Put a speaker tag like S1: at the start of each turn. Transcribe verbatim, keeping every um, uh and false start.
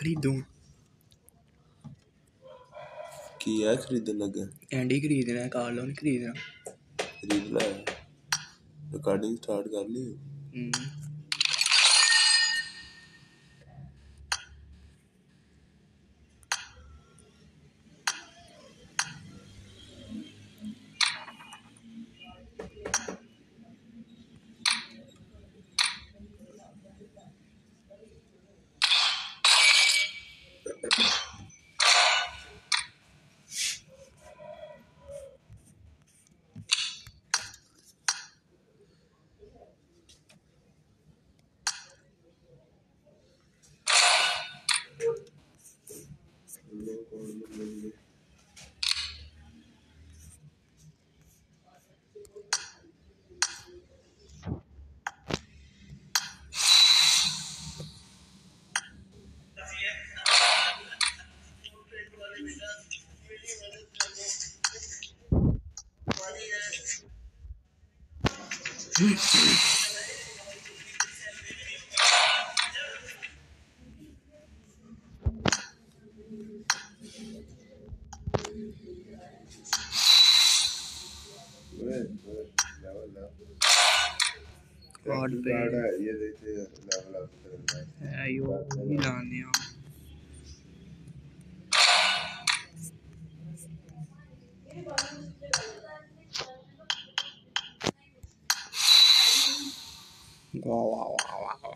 S1: खरीदूं
S2: की है खरीदने लगा
S1: एंडी खरीदना है कार्लो नहीं खरीदना
S2: खरीदना है रिकॉर्डिंग स्टार्ट कर ली
S1: हम्म कार्ड पे
S2: ये देखते लेवल अप करना
S1: है यो ही लाने हैं वाह वाह वाह